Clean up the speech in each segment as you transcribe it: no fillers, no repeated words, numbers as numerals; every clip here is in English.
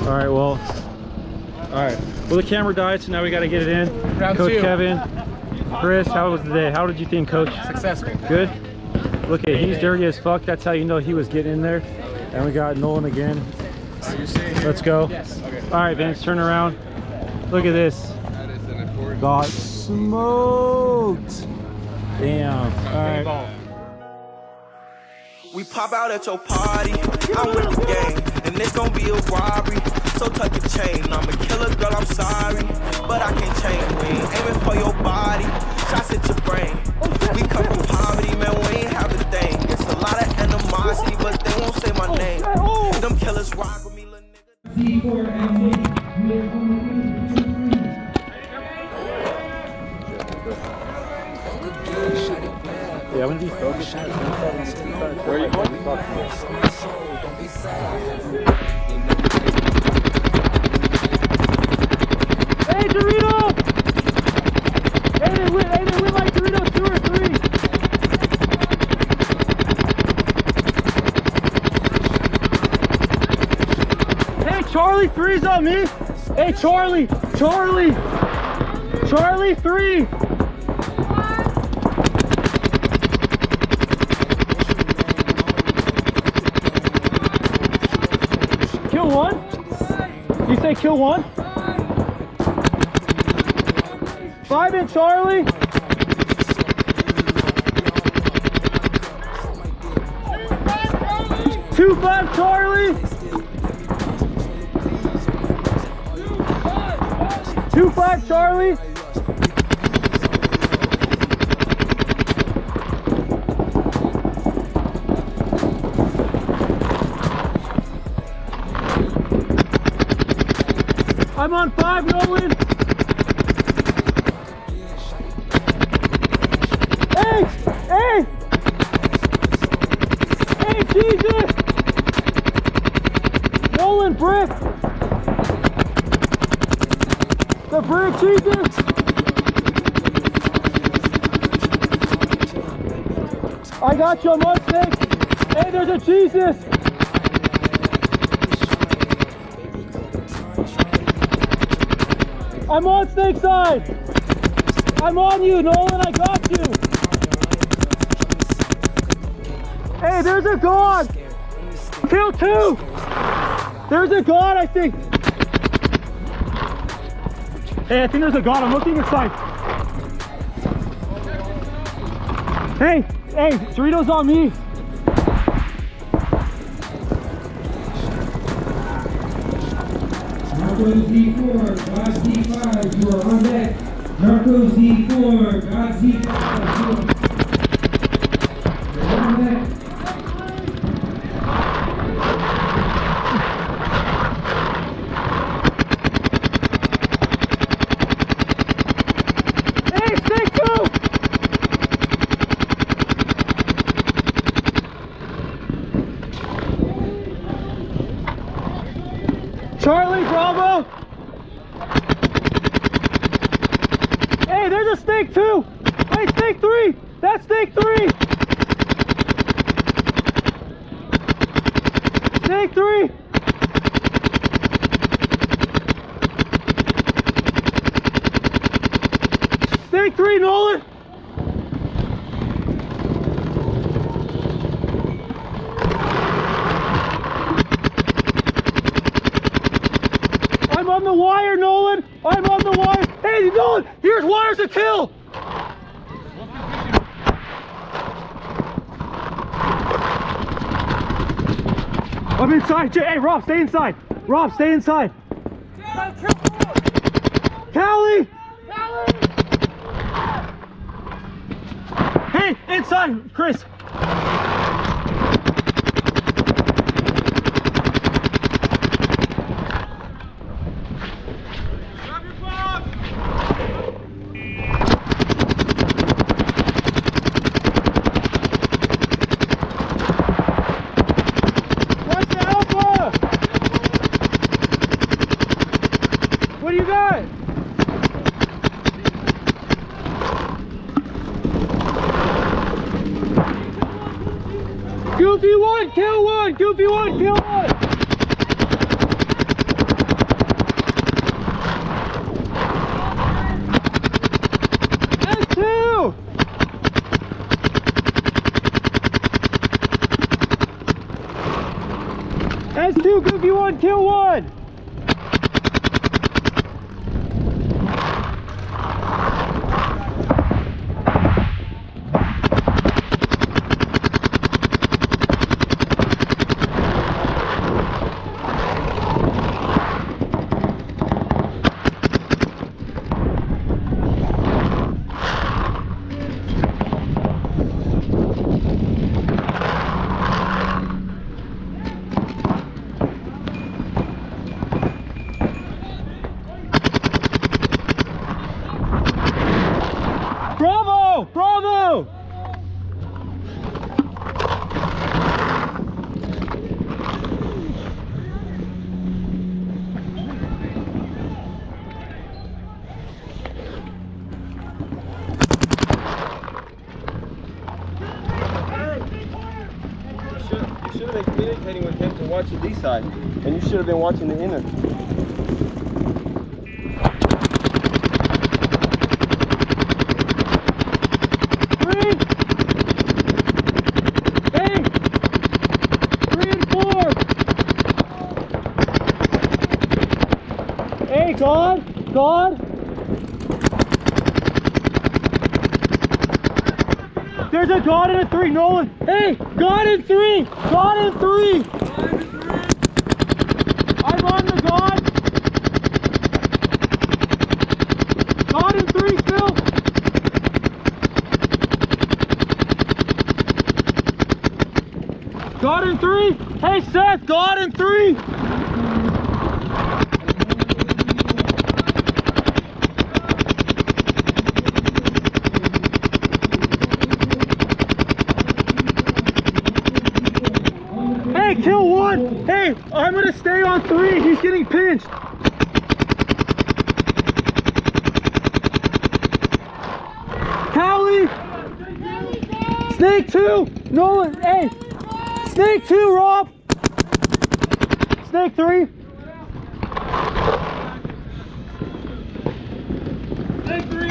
All right, well, the camera died, so now we got to get it in. Round Coach 2. Kevin, Chris, how was the day? How did you think, Coach? Successful. Good? Look at, he's dirty as fuck. That's how you know he was getting in there. And we got Nolan again. Let's go. Yes. Okay. All right, Vince, turn around. Look at this. That is an important. Got smoked. Damn. All right. We pop out at your party, I'm with the gang, and it's gonna be a robbery. So tuck your chain, I'm a killer, girl, I'm sorry, but I can't change. We ain't aiming for your body, shots at your brain. We come from poverty, man, we ain't have a thing. It's a lot of animosity, but they won't say my name. Them killers rock with me, little nigga. Yeah, I'm gonna be focused. Where are you going? Hey, Dorito! Hey, they win like Dorito 2 or 3. Hey, Charlie 3's on me. Hey, Charlie 3. Kill one? You say kill one? 5 in Charlie. Two 5 Charlie. 2-5 Charlie. I'm on 5, Nolan. 8! Hey, Jesus! Nolan, brick! The brick, Jesus! I got you, I'm on 6. Hey, there's a Jesus! I'm on snake side! I'm on you, Nolan, I got you! Hey, there's a god! Kill 2! There's a god, I think! Hey, I think there's a god, I'm looking inside. Hey, Dorito's on me! Narcos D4, God D5, you are on deck. Narcos D4, God D5, you are on deck. Hey, stick 2! Charlie, Bravo! Hey, there's a snake 2! Hey, snake 3! That's snake 3! Snake 3! Snake 3, Nolan! I'm on the wire, Nolan! I'm on the wire! Hey, Nolan! Here's wires to kill! I'm inside. Hey, Rob, stay inside. Rob, stay inside. Callie! Hey, inside, Chris. What do you got? Goofy 1, kill 1! Goofy 1, kill 1! 1, kill 1. Bravo! Bravo! You should have been communicating with him to watch the D side, and you should have been watching the inner. Hey, God! There's a God and a 3, Nolan! Hey! God and 3! God and 3! I'm on the God! God and 3 still! God and 3! Hey, Seth! God and 3! Hey, kill 1! Hey, I'm gonna stay on 3. He's getting pinched. Callie! Snake 2! Nolan, hey! Snake 2, Rob! Snake 3! Snake 3!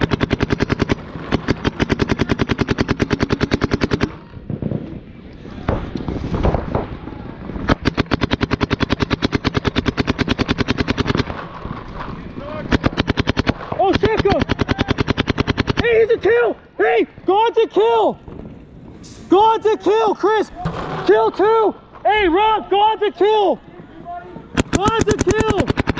Oh, check him! Hey, he's a kill! Hey, God's a kill! God's a kill, Chris! Kill 2! Hey, Rob, God's a kill! God's a kill!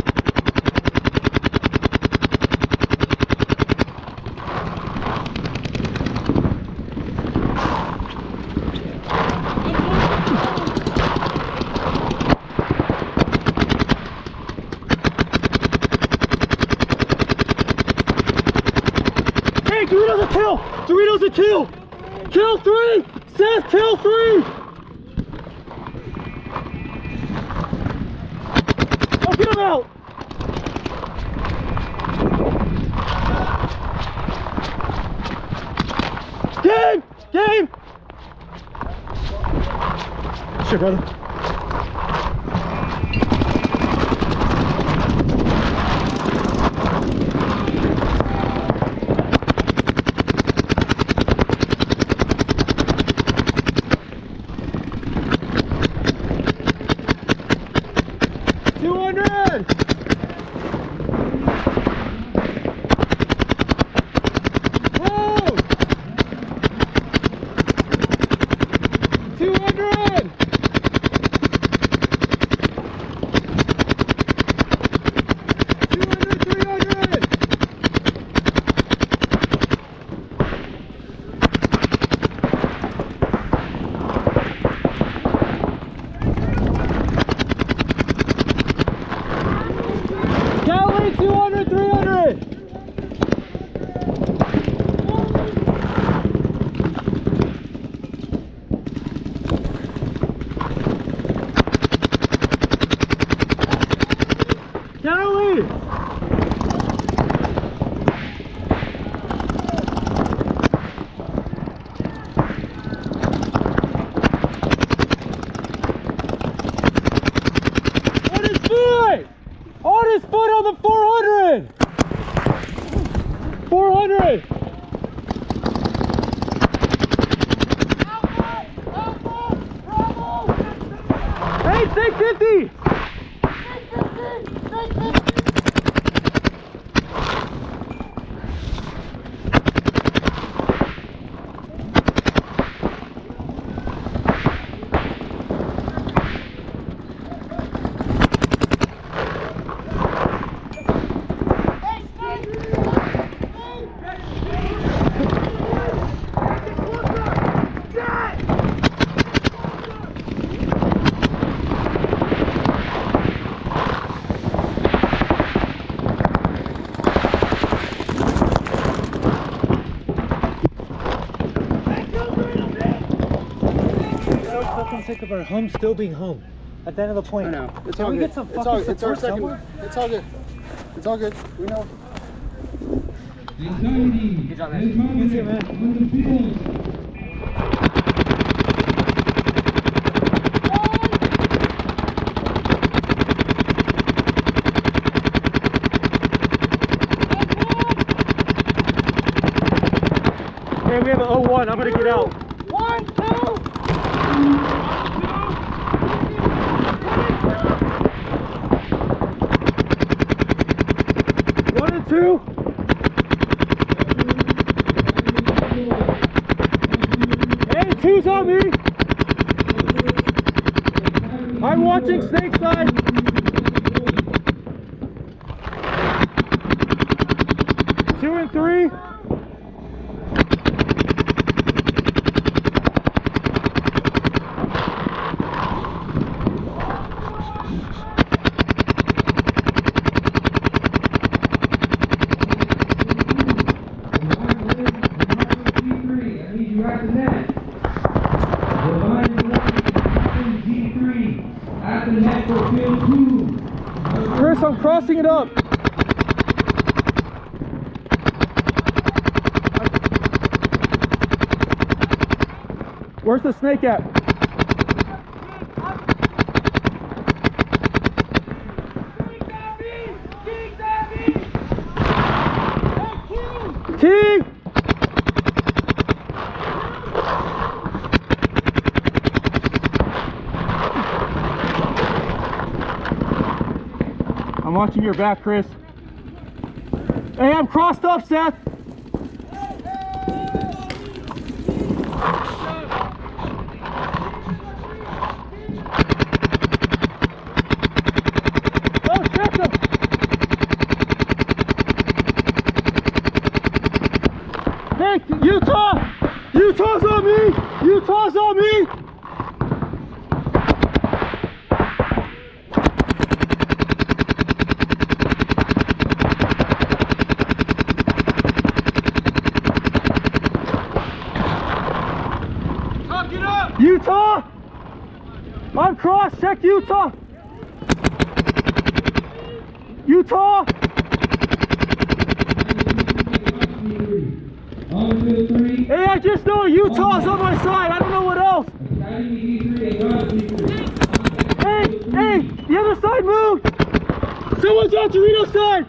Hey, Dorito's a kill! Dorito's a kill! Kill 3! Seth, kill 3! Oh, get him out! Game! Game! Shit, brother. On his foot on the 400! 400! Hey, 650! sake of our home still being home. At the end of the point. I know. It's Can all we good. get some It's fucking all, it's our support second. somewhere? It's all good. It's all good. We know. Good job, man. Good shit, man. Hey, we have an 0-1. I'm gonna get out. 1, 2. 1 and 2. Hey, 2's on me. I'm watching snake side. 2 and 3. Chris, I'm crossing it up. Where's the snake at? King! I'm watching your back, Chris. Hey, I'm crossed up, Seth. Oh, check him. Hey, Utah! Utah's on me! Utah's on me! Utah! I'm cross, check Utah! Utah! Hey, I just know Utah's on my side, I don't know what else! Hey, the other side moved! Someone's on Torito's side!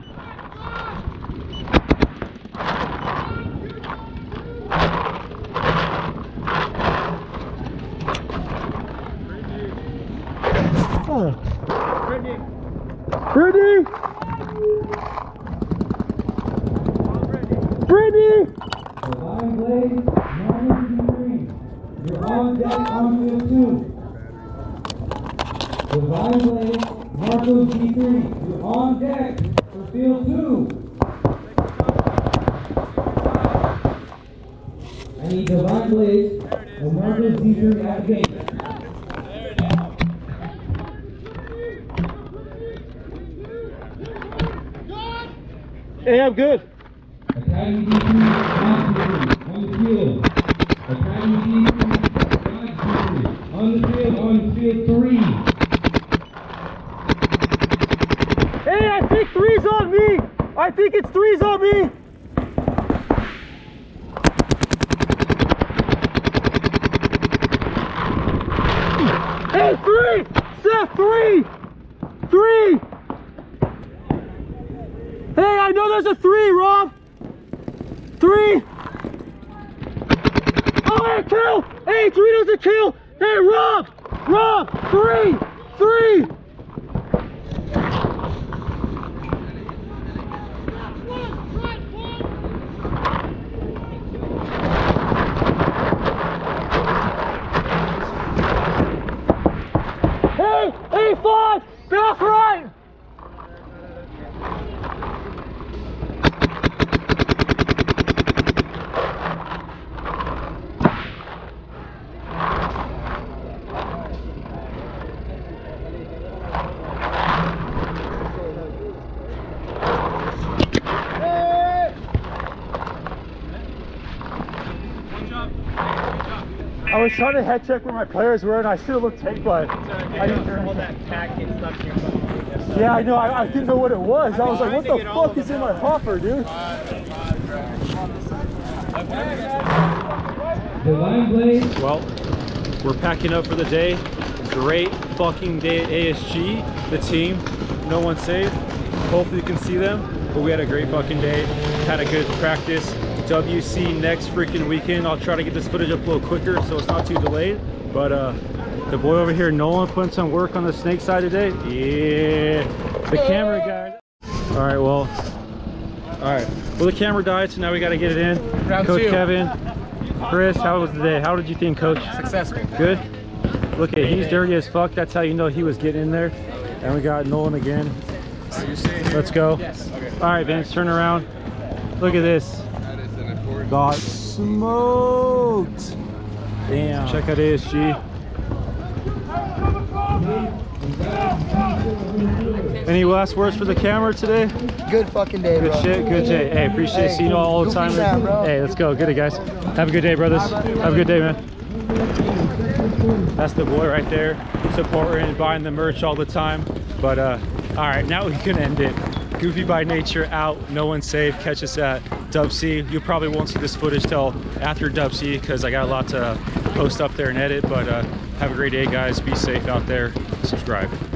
Brittany! Brittany! Line blade, you're on deck on field 2. Divine blade, Marco G3, you're on deck for field 2. I need Divine blades and Marco G3 at the gate. Hey, I'm good. Academy D3 on the field. Academy D3 on the field 3. Hey, I think 3's on me. I think it's 3's on me. Hey, 3! Seth, 3! 3! Hey, I know there's a 3, Rob! 3! Oh, hey, kill! Hey, Torito's a kill! Hey, Rob! Rob! 3! 3! Hey, 5! Back right! was trying to head check where my players were, and I should have looked tape, but I didn't hear all that packing stuff in your phone. Yeah, I know. I didn't know what it was. I was like, what the fuck is in my hopper, dude? Well, we're packing up for the day. Great fucking day at ASG. The team, no one saved. Hopefully you can see them, but we had a great fucking day. Had a good practice. WC next freaking weekend. I'll try to get this footage up a little quicker so it's not too delayed. But the boy over here, Nolan, putting some work on the snake side today. Yeah, the camera guy. All right, well, the camera died, so now we got to get it in. Round Coach 2. Kevin, Chris, how was the day? How did you think, Coach? Successful. Good. Look at, he's dirty as fuck. That's how you know he was getting in there. And we got Nolan again. Let's go. Yes. Okay. All right, Vince, turn around. Look at this. Got smoked. Damn. Check out ASG. Any last words for the camera today? Good fucking day, Good bro. shit, good day. Hey, appreciate seeing you all the time. Hey, let's go. Good day, guys. Have a good day, brothers. Have a good day, man. That's the boy right there, supporting and buying the merch all the time. But all right, now we can end it. Goofy by nature out, no one saved. Catch us at Dub C. You probably won't see this footage till after Dub C because I got a lot to post up there and edit. But have a great day, guys. Be safe out there. Subscribe.